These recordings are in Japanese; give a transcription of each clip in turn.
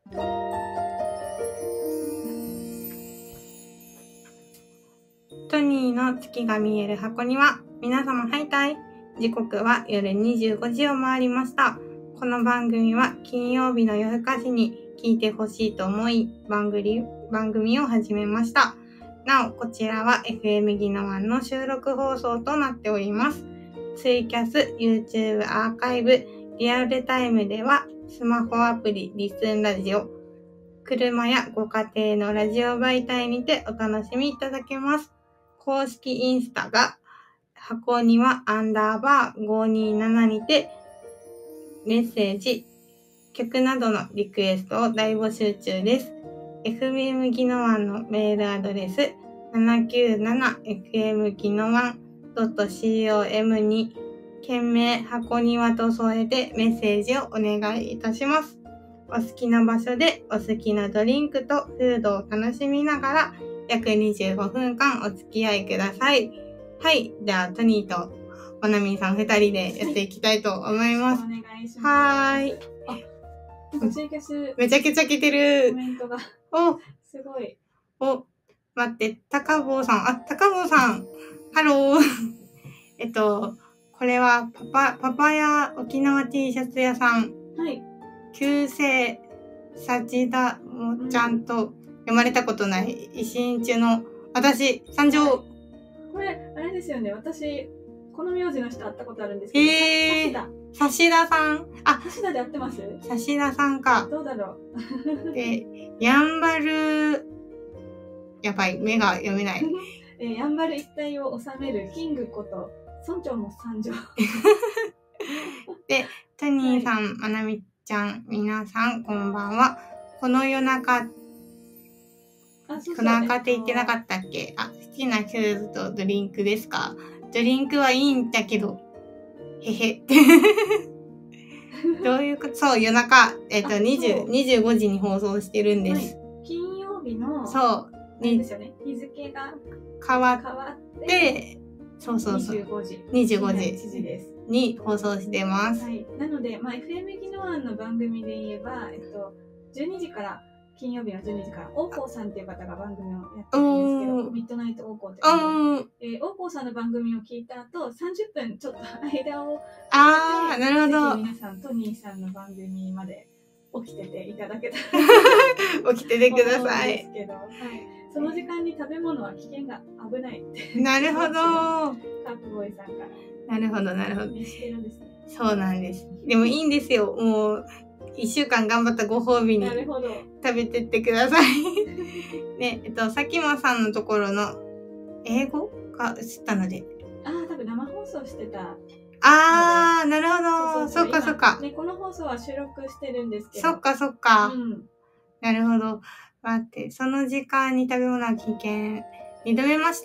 トニーの月が見える箱庭。皆様ハイタイ。時刻は夜25時を回りました。この番組は金曜日の夜更かしに聞いてほしいと思い番組を始めました。なお、こちらは FM ギノワンの収録放送となっております。ツイキャス、YouTube アーカイブ、リアルタイムではスマホアプリリスンラジオ、車やご家庭のラジオ媒体にてお楽しみいただけます。公式インスタが箱庭_527にてメッセージ、曲などのリクエストを大募集中です。FM ギノワンのメールアドレス 797fmginowan.com に件名箱庭と添えてメッセージをお願いいたします。お好きな場所でお好きなドリンクとフードを楽しみながら約25分間お付き合いください。はい。では、トニーとまなみんさん2人でやっていきたいと思います。 お願いします。 はーい。 ツイキャスめちゃくちゃ来てる。 コメントが。 お、 すごい。 お、待って、高坊さん。高坊さん。ハロー。これはパパヤ沖縄 T シャツ屋さん。 はい。 旧姓、さちだもちゃんと読まれたことない、維新中の私、参上。 これ、あれですよね。私、この名字の人会ったことあるんですけど。 さしださん。 さしだで合ってます？ さしださんか。 どうだろう。で、やんばる、やばい、目が読めない。 やんばる一帯を治めるキングこと、村長も参上。 で、トニーさん、まなみちゃん、皆さん、こんばんは。この夜中、夜中って言ってなかったっけ？好きなフードとドリンクですか？ドリンクはいいんだけど、へへ。どういうこと？そう、夜中、25時に放送してるんです。 はい、金曜日の、 そう。 ですよね。日付が変わって、そうそうそう。25時です。 に放送してます。 はい。なので、FM ギノワンの番組で言えば、12時から、金曜日の12時から、オーコーさんっていう方が番組をやってるんですけど、ミッドナイトオーコーって番組。オーコーさんの番組を聞いた後、30分ちょっと間を、 なるほど。 ぜひ皆さん、トニーさんの番組まで起きてていただけたら。起きててください。 ですけど、はい。その時間に食べ物は危険が危ないって。 なるほど。 カープボーイさんから。 なるほど、なるほど。 してるんですね。 そうなんです。でもいいんですよ。もう、1週間頑張ったご褒美に食べてってください。ね、さきまさんのところの英語が映ったので。 多分生放送してた。 なるほど。そっかそっか。 ね、この放送は収録してるんですけど。 そっかそっか。なるほど。待って、その時間に食べ物は危険。2度目まして、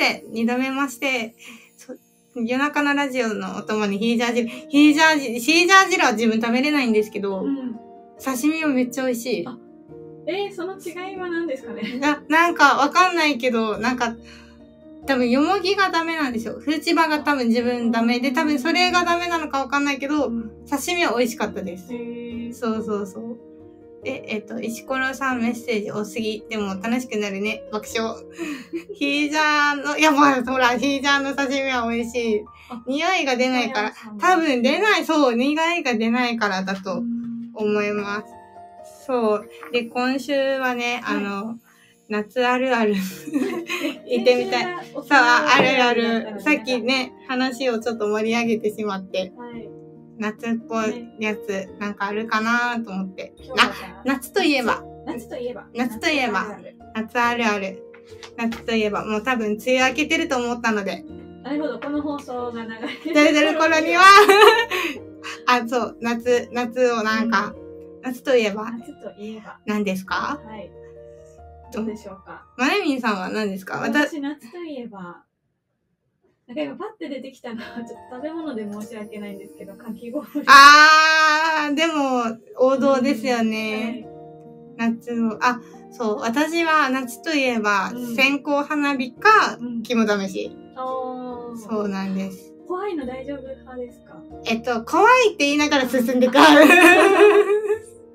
夜中のラジオのお供にヒージャー汁は自分食べれないんですけど、刺身はめっちゃ美味しい。 その違いは何ですかね？ なんかわかんないけど、多分よもぎがダメなんですよ。フーチバが多分自分ダメで、多分それがダメなのかわかんないけど、刺身は美味しかったです。そうそうそう。で、石ころさんメッセージ多すぎ。でも楽しくなるね。爆笑。ヒージャーの、いやほら、ヒージャーの刺身は美味しい。匂いが出ないから、多分苦いが出ないからだと思います。そう。で、今週はね、夏あるある言ってみたい。そう、あるある。さっきね、話をちょっと盛り上げてしまって。夏っぽいやつ、なんかあるかなと思って。夏といえば。夏あるある。夏といえば、もう多分梅雨明けてると思ったので。 なるほど、この放送が流れてる頃にはそう、夏をなんか、夏といえば。何ですか？ はい。どうでしょうか。 まなみんさんは何ですか？ 私、夏といえば、なんか今パッて出てきたのはちょっと食べ物で申し訳ないんですけど、かき氷。 でも王道ですよね。夏の、そう、私は夏といえば、線香花火か、肝試し。そうなんです。 怖いの大丈夫派ですか？ 怖いって言いながら進んでくる。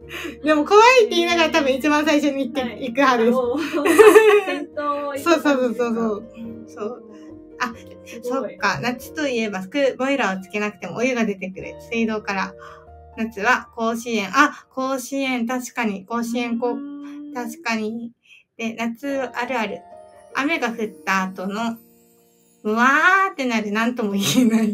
でも怖いって言いながら多分一番最初に行く派です。 戦闘そう。あ、そっか。夏といえばボイラーをつけなくてもお湯が出てくる。水道から。夏は甲子園。甲子園、確かに。甲子園確かに。で、夏あるある。雨が降った後の、うわーってなる。なんとも言えない。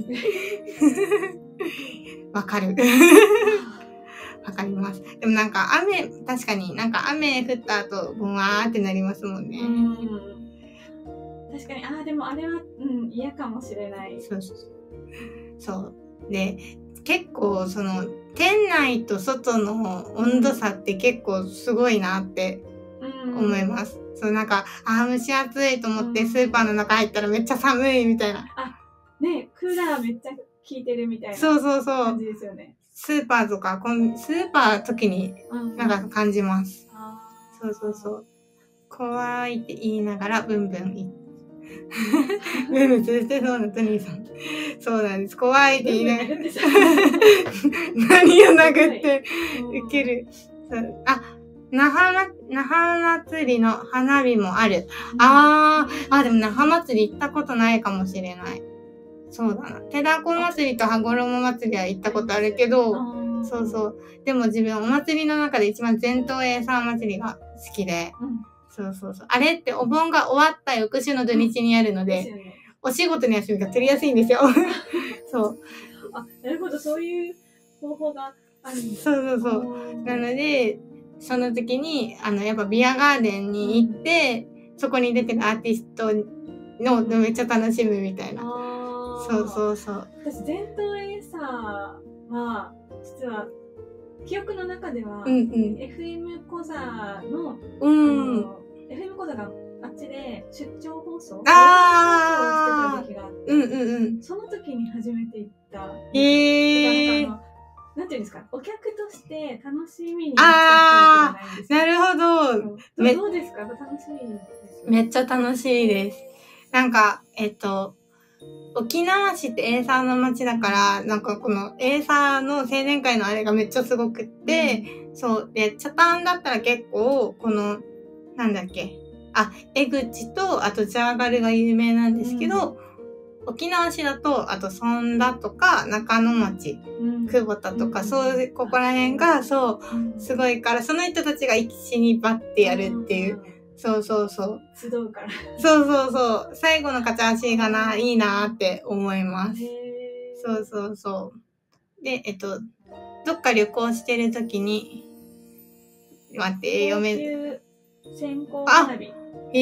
わかる。わかります。でもなんか確かになんか雨降った後、うわーってなりますもんね。 確かに、でもあれは、嫌かもしれない。 そう。で、結構店内と外の温度差って結構すごいなって思います。なんか、蒸し暑いと思ってスーパーの中入ったらめっちゃ寒いみたいな。 ね、クーラーめっちゃ効いてるみたいな感じですよね。 スーパーとか、スーパー時になんか感じます。怖いって言いながらブンブン言って。ブンブン続いてそうなトニーさん。そうなんです。怖いって言いながら。何を殴ってウケる。那覇祭りの花火もある。でも那覇祭り行ったことないかもしれない。そうだな。寺子祭りと羽衣祭りは行ったことあるけど、でも自分お祭りの中で一番伝統エイサー祭りが好きで、あれってお盆が終わった翌週の土日にやるので、お仕事の休みが取りやすいんですよ。 なるほど、そういう方法があるんです。 なので、その時に、やっぱビアガーデンに行って、そこに出てるアーティストのめっちゃ楽しむみたいな。 私、伝統エイサーは、実は、記憶の中では、FM 講座の、FM 講座があっちで出張放送をしてた時があって、その時に初めて行った。なんていうんですか、お客として楽しみに行った記憶がないんですよ。 なるほど。 どうですか？楽しみです。 めっちゃ楽しいです。なんか、沖縄市ってエイサーの街だから、なんかこのエイサーの青年会のあれがめっちゃすごくって、で、北谷だったら結構、なんだっけ、江口と、あとジャーガルが有名なんですけど、沖縄市だと、あと、尊田とか、中野町、久保田とか、ここら辺が、すごいから、その人たちが一緒にバッてやるっていう。 集うから。 最後の勝ち足がいいなーって思います。で、どっか旅行してるときに、待って、読め。 線香花火を売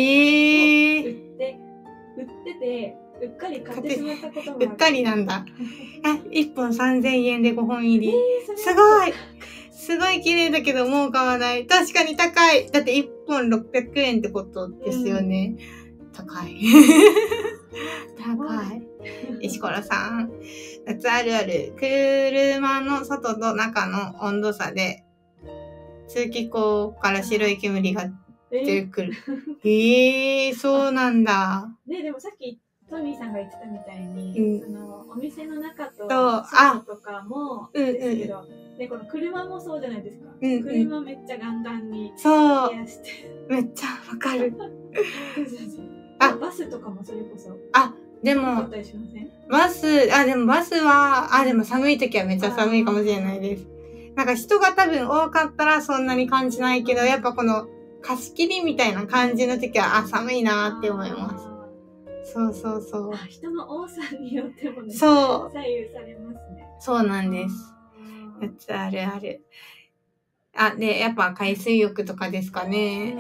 ってて、うっかり買ってしまったことがある。 うっかりなんだ。1本3000円で5本入り。すごいすごい綺麗だけどもう買わない。確かに高い。だって1本600円ってことですよね。高い。高い。石ころさん。夏あるある。車の外と中の温度差で、通気口から白い煙が出てくる。そうなんだ。 でもさっきトミーさんが言ってたみたいに、お店の中と外とかもですけど、で、この車もそうじゃないですか。車めっちゃガンガンにケアして。 めっちゃわかる。 バスとかもそれこそ。 でも、バスは、でも寒い時はめっちゃ寒いかもしれないです。なんか人が多分多かったらそんなに感じないけど、やっぱこの貸し切りみたいな感じの時は、寒いなーって思います。 人の多さによってもね、左右されますね。 そうなんです。夏あるある。で、やっぱ海水浴とかですかね。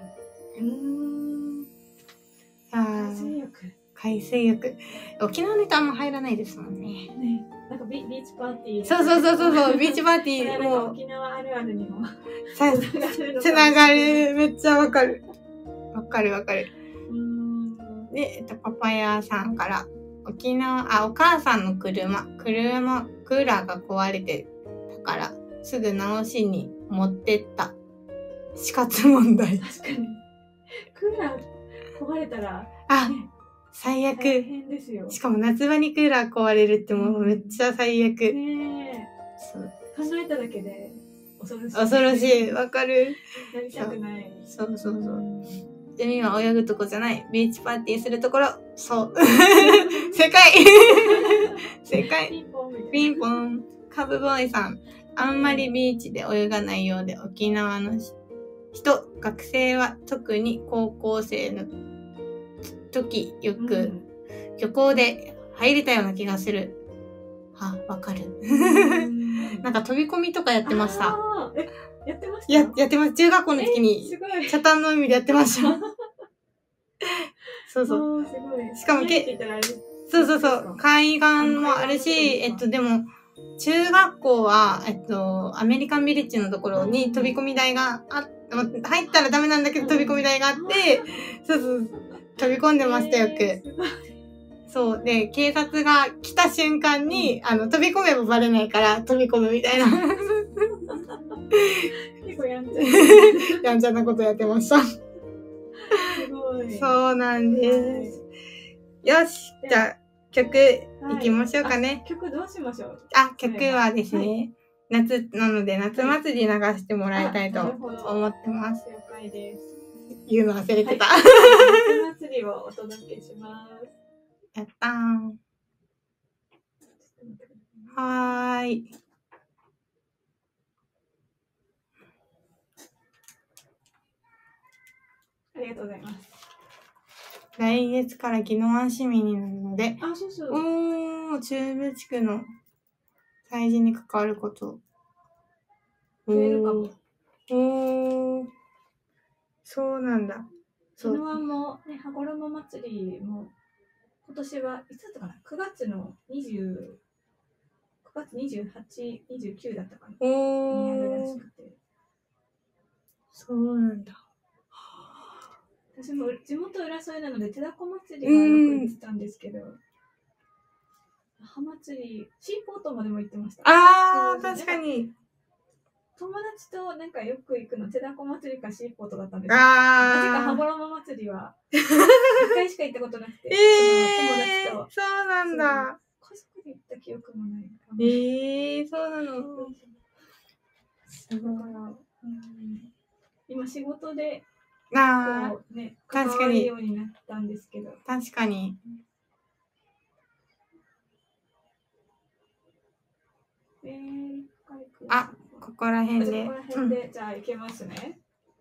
海水浴。沖縄の人あんま入らないですもんね。 なんかビーチパーティー。 ビーチパーティー。 もう沖縄あるあるにもつながる。めっちゃわかる。わかる。で、パパヤさんから、お母さんの車、クーラーが壊れてたから、すぐ直しに持ってった。死活問題。 確かに。クーラー壊れたら、 最悪。 大変ですよ。 しかも夏場にクーラー壊れるってもうめっちゃ最悪。 考えただけで恐ろしい。 恐ろしい。わかる。 やりたくない。 そうそうそう。海は泳ぐとこじゃない。ビーチパーティーするところ。そう。正解正解。ピンポン。カブボーイさん。あんまりビーチで泳がないようで、沖縄の人、学生は特に高校生の時よく漁港で入れたような気がする。わかる。なんか飛び込みとかやってました。 やってました？ やってます。中学校の時に、北谷の海でやってました。そうそう。 すごい。 しかもそうそうそう。海岸もあるし、でも、中学校は、アメリカンビレッジのところに飛び込み台が入ったらダメなんだけど飛び込み台があって、そうそう、飛び込んでましたよく。そう。で、警察が来た瞬間に、飛び込めばバレないから飛び込むみたいな。 結構やんちゃ。 やんちゃなことやってました。 すごい。 そうなんです。よし、じゃあ、曲いきましょうかね。 曲どうしましょう？ 曲はですね、夏なので夏祭り流してもらいたいと思ってます。 了解です。 言うの忘れてた。 夏祭りをお届けします。 やったー。はーい。 ありがとうございます。 来月から宜野湾市民になるので、 そうそう。 中部地区の祭事に関わること。 増えるかも。 そうなんだ。 宜野湾もね、羽衣祭りも今年はいつだったかな、9月28、29だったかな。にやるらしくて。 そうなんだ。 私も地元浦添なので手だこ祭りはよく行ってたんですけど、母祭り、シーポートまでも行ってました。 確かに。 友達となんかよく行くの手だこ祭りかシーポートだったんですよ。なぜか羽衣祭りは1回しか行ったことなくて、友達と。 そうなんだ。 家族で行った記憶もない。 そうなの。 だから、今仕事でこうね、関わるようになったんですけど。 確かに。ここら辺で。 じゃあ行けますね。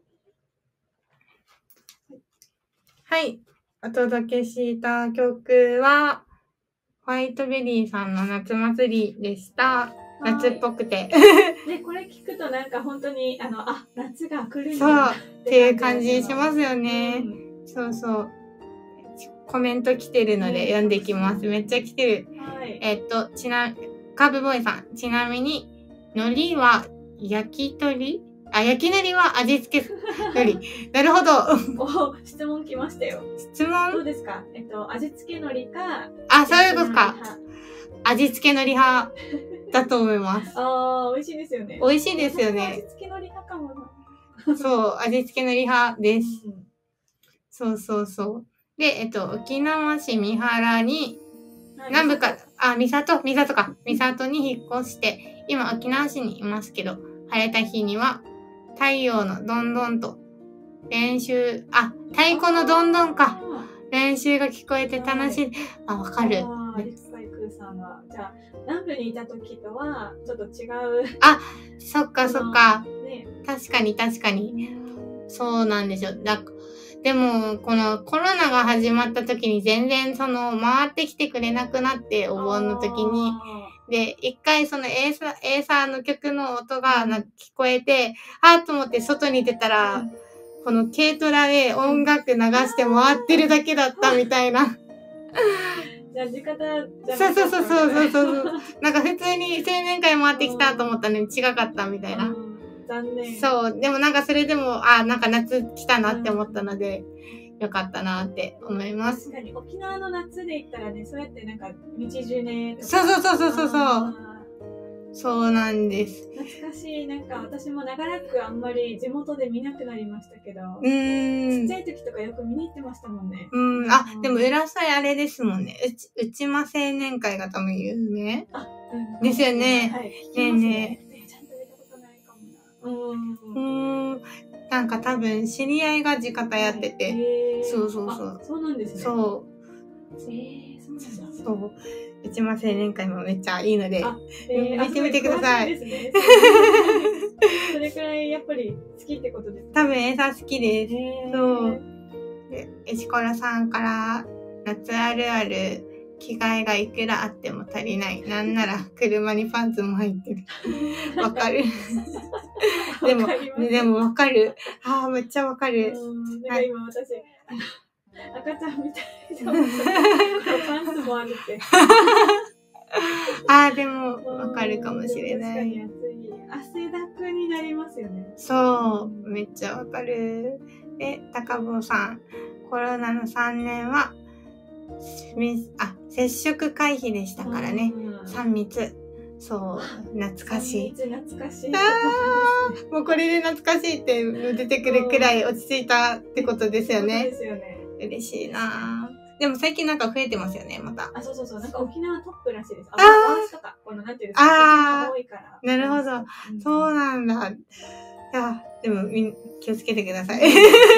はい。お届けした曲は、ホワイトベリーさんの夏祭りでした。夏っぽくて。 ね、これ聞くとなんか本当に、夏が来るんだなっていう感じしますよね。そうそう。コメント来てるので読んできます。めっちゃ来てる。カーブボーイさん。ちなみに、海苔は焼き鳥は味付け海苔。なるほど。 質問来ましたよ。 質問？ どうですか？味付け海苔か。 そういうことか。味付け海苔派だと思います。 美味しいですよね。 美味しいですよね。 味付け海苔派かもな。 そう、味付け海苔派です。そうそうそう。で、沖縄市三原に、南部から、三郷に引っ越して、今沖縄市にいますけど、晴れた日には、太陽のどんどんと、太鼓のどんどんか。練習が聞こえて楽しい。わかる。 さんはじゃあ南部にいた時とはちょっと違う。 そっかそっか。確かに。そうなんですよ。でも、このコロナが始まった時に全然回ってきてくれなくなって、お盆の時に。で、一回エーサーの曲の音が聞こえて、と思って外に出たら、この軽トラで音楽流して回ってるだけだったみたいな。 じゃあ、地方じゃなかったそう。なんか普通に青年会回ってきたと思ったのに違かったみたいな。 残念。 そう。でもなんかそれでも、なんか夏来たなって思ったので、よかったなって思います。 確かに沖縄の夏で行ったらね、そうやってなんか道中ね。 そう。そうなんです。 懐かしい。なんか私も長らくあんまり地元で見なくなりましたけど。ちっちゃい時とかよく見に行ってましたもんね。 でも浦添あれですもんね。内間青年会が多分有名ですよね。 はい。 ね。 ちゃんと見たことないかもなんか多分知り合いが地方やってて、そうそうそう。 そうなんですね。 そう。そう。内間青年会もめっちゃいいので、見てみてください。 それくらいやっぱり好きってことですか？ 多分餌好きです。そう。で、エシコラさんから夏あるある着替えがいくらあっても足りない。なんなら車にパンツも入ってる。わかる。でもわかる。めっちゃわかる。 なんか今私、赤ちゃんみたいなパンツもあるって。 でもわかるかもしれない。 確かに暑い。汗だくになりますよね。 そう、めっちゃわかる。で、高坊さん、コロナの3年は接触回避でしたからね。3密。そう、懐かしい。 懐かしい。 もうこれで懐かしいって出てくるくらい落ち着いたってことですよね。 そうですよね。 嬉しいなぁ。でも最近なんか増えてますよね、また。 そう。なんか沖縄トップらしいです。ワースとか、なんていうんですか、多いから。 なるほど。そうなんだ。いや、でも気をつけてください。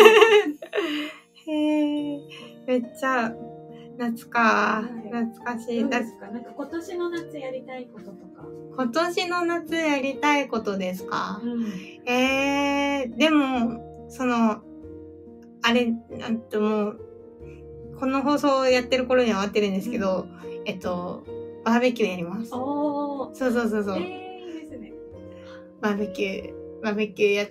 めっちゃ、懐かしい。 どうですか？なんか今年の夏やりたいこととか。 今年の夏やりたいことですか？でも、もう、この放送をやってる頃には終わってるんですけど、バーベキューやります。そう。いいですね。 バーベキューやって、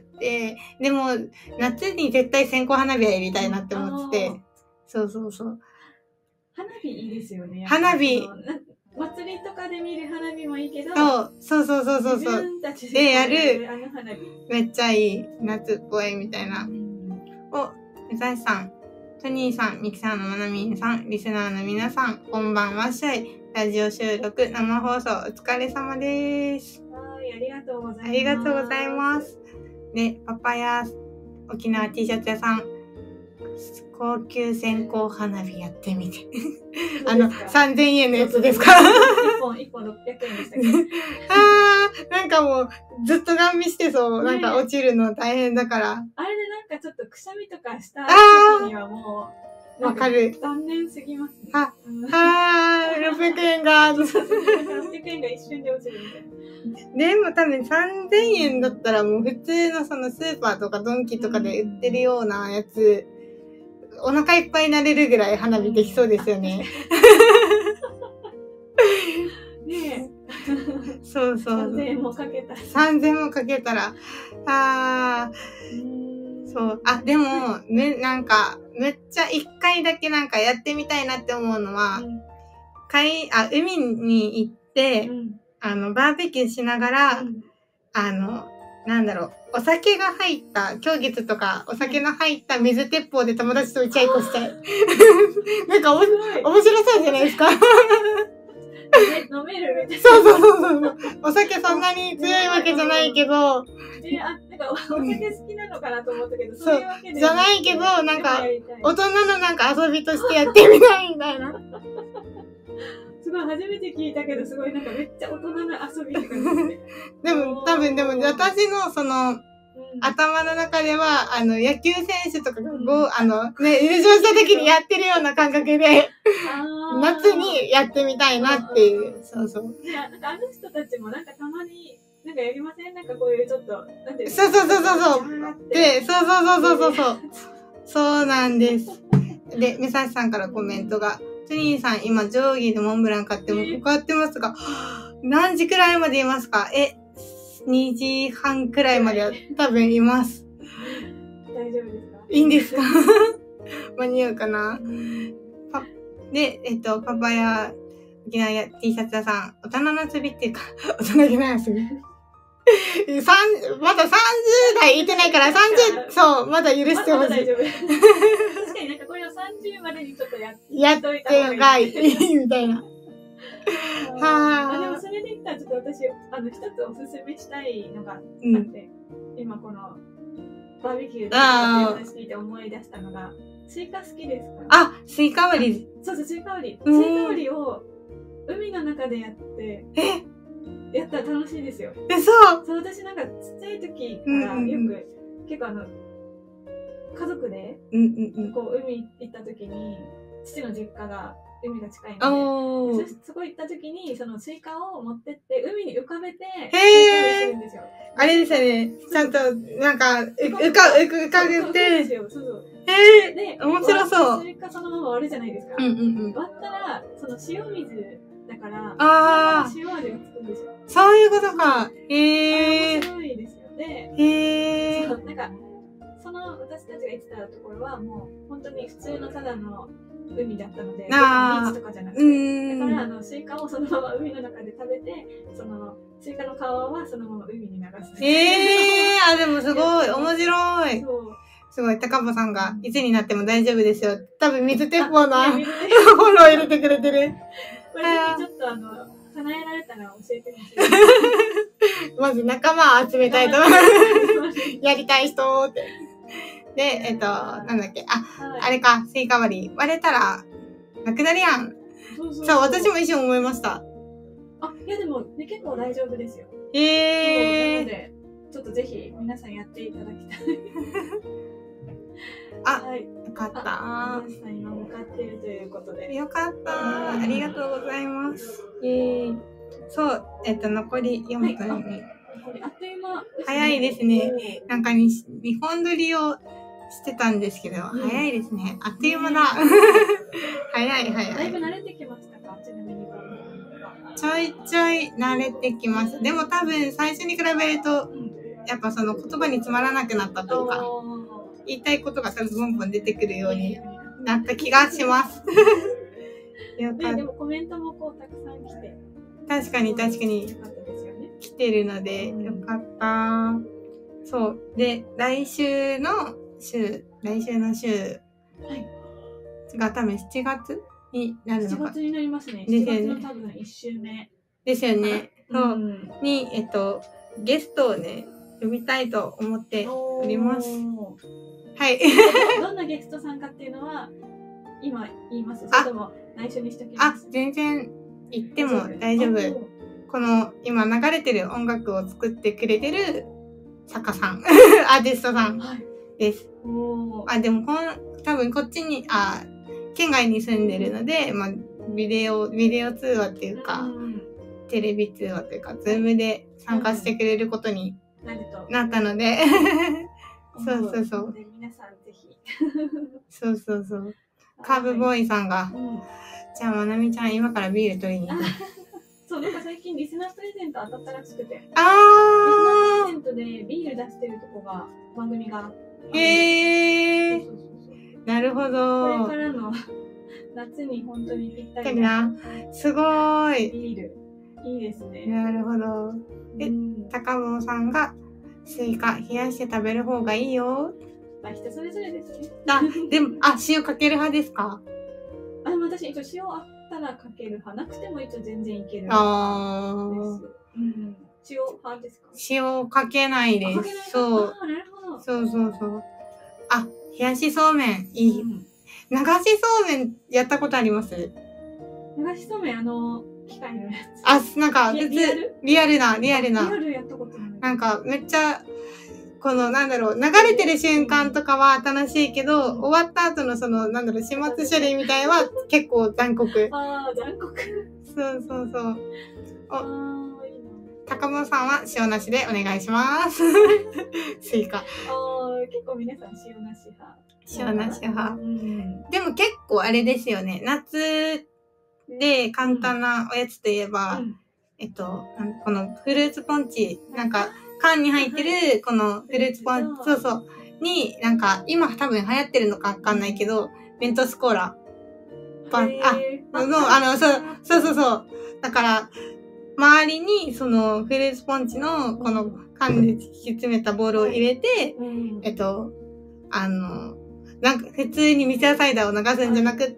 でも、夏に絶対線香花火はやりたいなって思ってて、そう。 花火いいですよね。 花火。 祭りとかで見る花火もいいけど、 そう。 自分たちでやる、 花火。 めっちゃいい、夏っぽいみたいな。めざしさん、トニーさん、ミキさんのまなみんさん、リスナーの皆さん、こんばんはっしゃい。ラジオ収録、生放送、お疲れ様です。 ありがとうございます。 ありがとうございます。で、パパヤ沖縄 T シャツ屋さん、高級線香花火やってみて。3000円のやつですか？ 1本600円でしたっけ？ なんかもう、ずっとガン見してそう。なんか落ちるの大変だから。 あれでなんかちょっとくしゃみとかした時にはもう、 わかる。 残念すぎますね。 600円が。 600円が一瞬で落ちるみたいな。 でも多分3000円だったらもう普通のそのスーパーとかドンキとかで売ってるようなやつ、お腹いっぱいになれるぐらい花火できそうですよね。 ねえ。 そう。 3000円もかけたら。 3000円もかけたら。そう。でも、なんか、めっちゃ一回だけなんかやってみたいなって思うのは、海に行って、バーベキューしながら、お酒が入った、狂月とかお酒の入った水鉄砲で友達と打ち合いっこしたい。なんか面白そうじゃないですか。 飲めるみたいな。 そう。お酒そんなに強いわけじゃないけど。 なんかお酒好きなのかなと思ったけど、そういうわけじゃないけど、なんか、大人のなんか遊びとしてやってみたいみたいな。 すごい初めて聞いたけど、すごいなんかめっちゃ大人の遊びって感じですね。 でも私の頭の中では、野球選手とかが優勝した時にやってるような感覚で、夏にやってみたいなっていう。そう。 いや、なんか人たちもなんかたまに、なんかやりません？なんかこういうちょっと、なんていうの？ そう。で、そう。そうなんです。で、めさしさんからコメントが、トニーさん、今、定規でモンブラン買ってますが、何時くらいまでいますか？2時半くらいまでは多分います。 大丈夫ですか？ いいんですか？間に合うかな？で、パパや沖縄や T シャツ屋さん、大人の遊びっていうか、大人げない遊び。まだ30代いってないから、そう、まだ許してほしい。 大丈夫。確かになんかこれを30までにちょっとやっといた方がいいみたいな。でもそれで言ったらちょっと私、一つおすすめしたいのがあって、今このバーベキューで話していて思い出したのが、スイカ好きですか？ スイカ割り。 そう、スイカ割り。スイカ割りを海の中でやって、 やったら楽しいですよ。 そう。 私なんかちっちゃい時からよく、結構家族で、こう海行った時に、父の実家が海が近いので、そこ行った時に、そのスイカを持ってって、海に浮かべて、スイカをするんですよ。 あれですよね。ちゃんと、なんか、浮かべて。 そうそう。 で、面白そう。 スイカそのまま割るじゃないですか。割ったら、その塩水だから、塩味がつくんですよ。 そういうことか。 面白いですよね。 そう、 なんか、私たちが行ってたところは、もう、本当に普通のただの海だったので、ビーチとかじゃなくて、だからスイカをそのまま海の中で食べて、そのスイカの皮はそのまま海に流す。 でもすごい面白い。すごい、高坊さんがいつになっても大丈夫ですよ。多分水鉄砲のフォロー入れてくれてる。 これちょっと叶えられたら教えてほしい。 まず仲間を集めたいと思います。やりたい人って。で、なんだっけ、あれか、スイカ割り。割れたら、なくなるやん。そう、私も一瞬思いました。 いやでも、ね、結構大丈夫ですよ。なので、ちょっとぜひ皆さんやっていただきたい。 よかった。 皆さん今向かっているということで。 よかった。ありがとうございます。そう、残り4分に。 あっという間。 早いですね。なんか2本撮りをしてたんですけど、早いですね。あっという間だ。早い。 だいぶ慣れてきましたか？ちなみに。 ちょいちょい慣れてきました。でも多分最初に比べると、やっぱその言葉に詰まらなくなったというか、言いたいことが多分ボンボン出てくるようになった気がします。 でもコメントもこうたくさん来て。 確かに。来てるので、よかった。そう。で、来週の週が多分7月になるのか。 7月になりますね。7月の多分1週目。 ですよね。そう。に、ゲストをね、呼びたいと思っております。はい。 どんなゲストさんかっていうのは、今言います？それとも内緒にしときます？ 全然言っても大丈夫。この今流れてる音楽を作ってくれてる作家さん、アーティストさんです。でも多分こっちに、県外に住んでるので、ビデオ通話っていうか、テレビ通話というか、ズームで参加してくれることになったので、そう。 皆さんぜひ。 そう。カーブボーイさんが、じゃあまなみちゃん今からビール取りに行く。 そう、なんか最近リスナープレゼント当たったらしくて。リスナープレゼントでビール出してるとこが、番組が。 なるほど。 これからの夏に本当にぴったりな。すごい。 ビール。いいですね。 なるほど。で、高坊さんが、スイカ冷やして食べる方がいいよ。 人それぞれですね。 でも、塩かける派ですか？ 私一応塩あったらかける派。なくても一応全然いけるです。塩派ですか？ 塩かけないです。そう。 なるほど。 そう。冷やしそうめん、いい。流しそうめんやったことあります？ 流しそうめん、機械のやつ。 なんか、リアルな。 リアルやったことない。 なんか、めっちゃ、流れてる瞬間とかは楽しいけど、終わった後の始末処理みたいは結構残酷。 残酷。 そう。高坊さんは塩なしでお願いします。スイカ。 結構皆さん塩なし派。 塩なし派。でも結構あれですよね。夏で簡単なおやつといえば、このフルーツポンチ、缶に入ってる、このフルーツポンチ、に、今多分流行ってるのかわかんないけど、メントスコーラ。そう。だから、周りに、フルーツポンチの、この缶で敷き詰めたボールを入れて、普通にミキサーサイダーを流すんじゃなくって、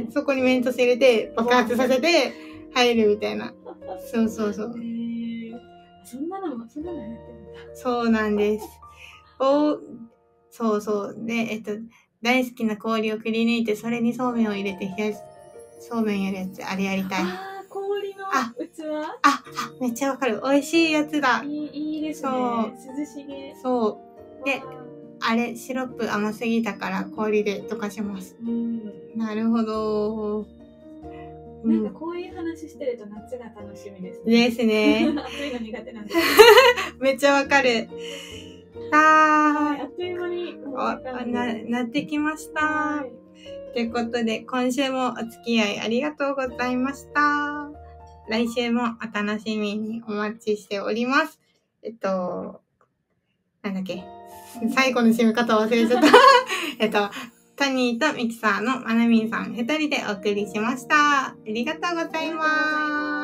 そこにメントス入れて、爆発させて、入るみたいな。そう。 そんなのやってるんだ。 そうなんです。そう。で、大好きな氷をくり抜いて、それにそうめんを入れて冷やし、そうめんやるやつ、あれやりたい。 氷の。 器めっちゃわかる。美味しいやつだ。 いいですね。涼しげ。 そう。で、あれ、シロップ甘すぎたから氷で溶かします。なるほど。 なんかこういう話してると夏が楽しみですね。 ですね。 暑いの苦手なんです。 めっちゃわかる。 あっという間になってきました。ということで、今週もお付き合いありがとうございました。来週もお楽しみにお待ちしております。なんだっけ。最後の締め方忘れちゃった。トニーとミキサーのまなみんさん2人でお送りしました。ありがとうございます。